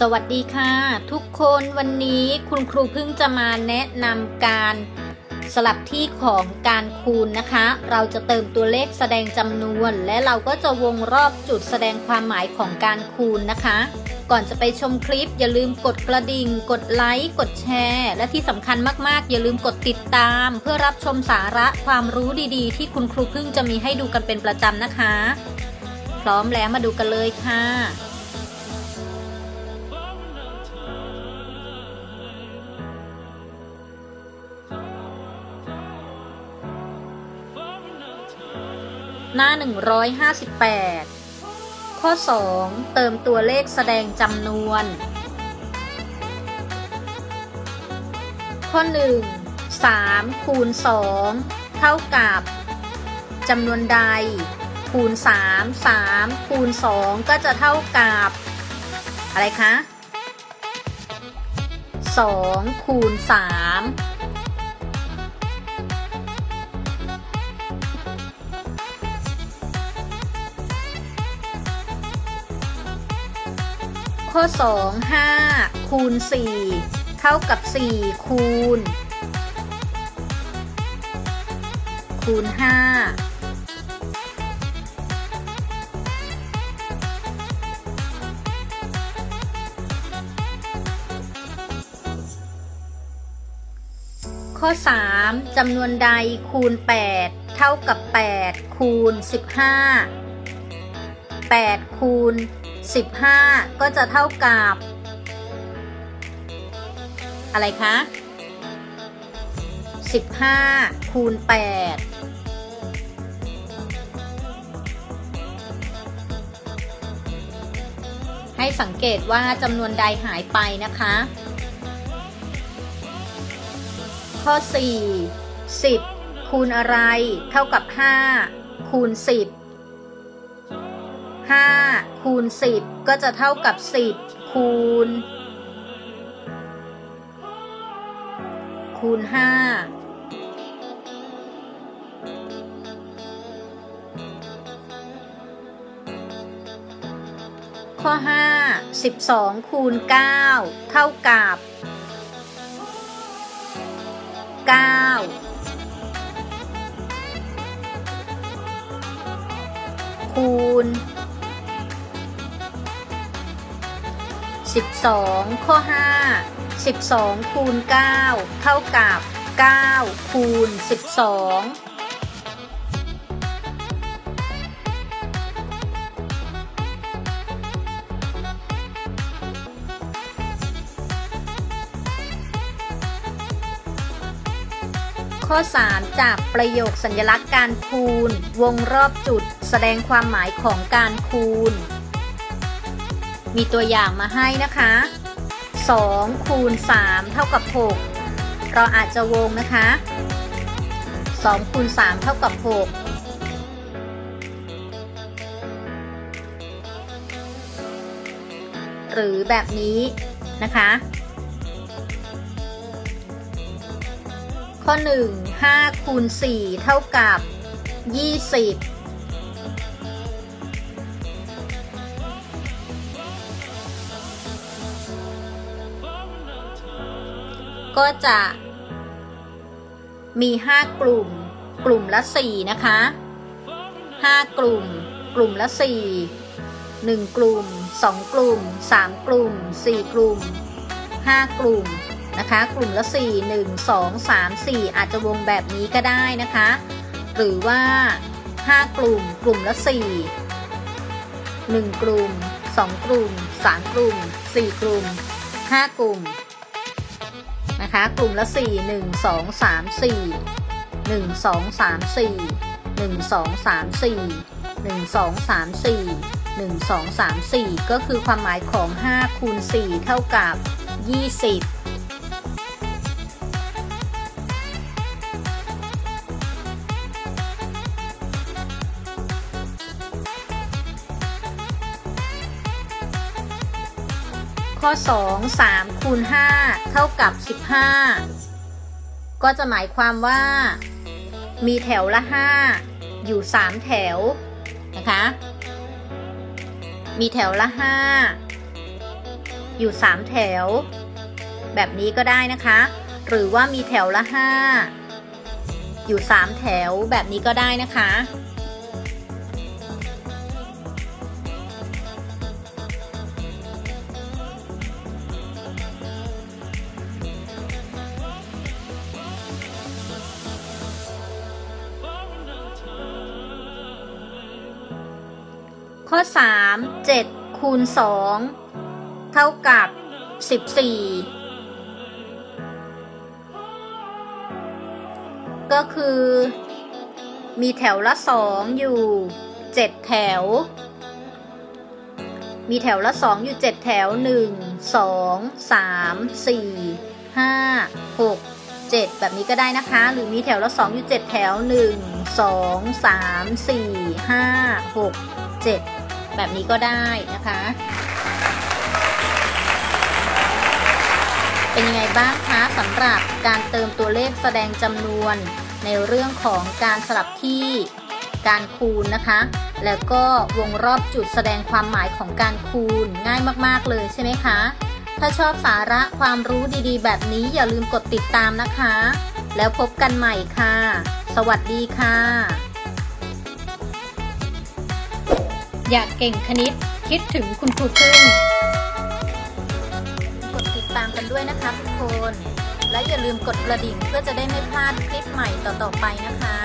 วัสดีค่ะทุกคนวันนี้คุณครูเพิ่งจะมาแนะนำการสลับที่ของการคูณนะคะเราจะเติมตัวเลขแสดงจำนวนและเราก็จะวงรอบจุดแสดงความหมายของการคูณนะคะก่อนจะไปชมคลิปอย่าลืมกดกระดิ่งกดไลค์กดแชร์และที่สำคัญมากๆอย่าลืมกดติดตามเพื่อรับชมสาระความรู้ดีๆที่คุณครูเพิ่งจะมีให้ดูกันเป็นประจำนะคะพร้อมแล้วมาดูกันเลยค่ะหน้า158ข้อ2เติมตัวเลขแสดงจำนวนข้อ1 3คูณ2เท่ากับจำนวนใดคูณ3 3คูณ2ก็จะเท่ากับอะไรคะ2คูณ3ข้อ2 5คูณ4เท่ากับ4คูณ5ข้อ3จำนวนใดคูณ8เท่ากับ8คูณ15 8คูณ15ก็จะเท่ากับอะไรคะ15คูณ8ให้สังเกตว่าจำนวนใดหายไปนะคะข้อ4 10คูณอะไรเท่ากับ5คูณ10 5คูณ10ก็จะเท่ากับ10คูณ5ข้อ5 12คูณ9เท่ากับ9คูณ12ข้อ5 12คูณ9เท่ากับ9คูณ12ข้อ3จากประโยคสัญลักษณ์การคูณวงรอบจุดแสดงความหมายของการคูณมีตัวอย่างมาให้นะคะ2คูณ3เท่ากับ6เราอาจจะวงนะคะ2คูณ3เท่ากับ6หรือแบบนี้นะคะข้อ1 5คูณ4เท่ากับ20ก็จะมี5กลุ่มกลุ่มละ4นะคะ5กลุ่มละ4 1กลุ่ม2กลุ่ม3กลุ่ม4กลุ่ม5กลุ่มนะคะกลุ่มละ4 1 2 3 4อาจจะวงแบบนี้ก็ได้นะคะหรือว่า5กลุ่มละ4 1กลุ่ม2กลุ่ม3กลุ่ม4กลุ่ม5กลุ่มนะคะกลุ่มละ4 1 2 3 4 1 2 3 4 1 2 3 4 1 2 3 4 1 2 3 4ก็คือความหมายของ5คูณ4เท่ากับ20ข้อ2 3คูณ5เท่ากับ15ก็จะหมายความว่ามีแถวละ5อยู่3แถวนะคะมีแถวละ5 อยู่3แถวแบบนี้ก็ได้นะคะหรือว่ามีแถวละ5อยู่3แถวแบบนี้ก็ได้นะคะข้อ3 7 คูณ 2 เท่ากับ14ก็คือมีแถวละ2อยู่7แถวมีแถวละ2อยู่7แถว1 2 3 4 5 6 7แบบนี้ก็ได้นะคะหรือมีแถวละ2อยู่7แถว1 2 3 4 5 6 7แบบนี้ก็ได้นะคะเป็นยังไงบ้างคะสำหรับการเติมตัวเลขแสดงจำนวนในเรื่องของการสลับที่การคูณนะคะแล้วก็วงรอบจุดแสดงความหมายของการคูณง่ายมากๆเลยใช่ไหมคะถ้าชอบสาระความรู้ดีๆแบบนี้อย่าลืมกดติดตามนะคะแล้วพบกันใหม่ค่ะสวัสดีค่ะอยากเก่งคณิตคิดถึงคุณครูพึ่งกดติดตามกันด้วยนะคะทุกคนและอย่าลืมกดกระดิ่งเพื่อจะได้ไม่พลาดคลิปใหม่ต่อๆไปนะคะ